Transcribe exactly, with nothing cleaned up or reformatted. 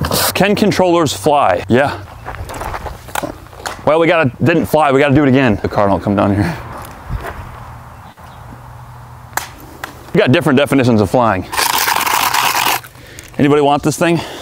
Can controllers fly? Yeah. Well, we gotta, didn't fly, we gotta do it again. The car don't come down here. We got different definitions of flying. Anybody want this thing?